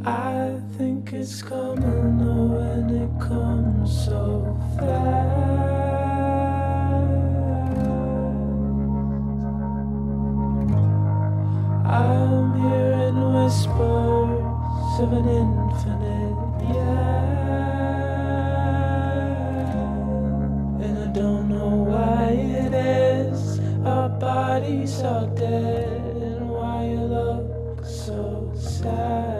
I think it's coming, oh, and it comes so fast. I'm hearing whispers of an infinite yeah, and I don't know why it is our bodies are dead, and why you look so sad.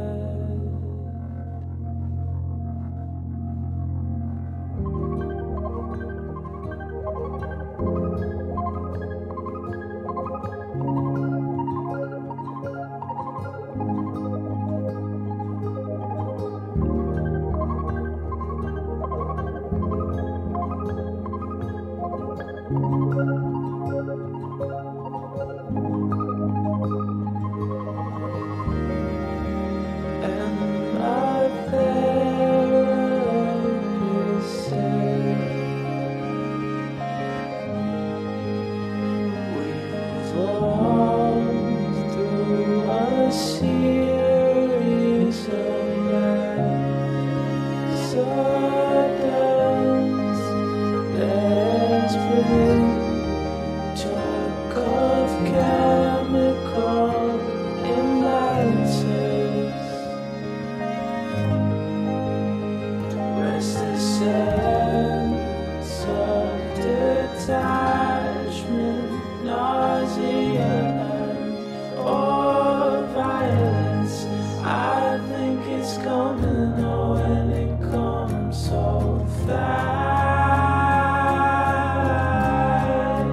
Detachment, nausea, or violence. I think it's coming, oh, and it comes so fast.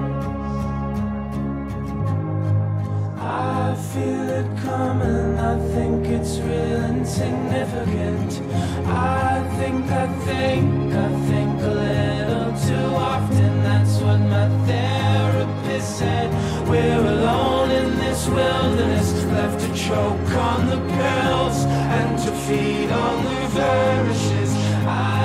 I feel it coming, I think it's real insignificant. I think a little too often. That's what my therapist said. We're alone in this wilderness, left to choke on the pills and to feed on the vanishes.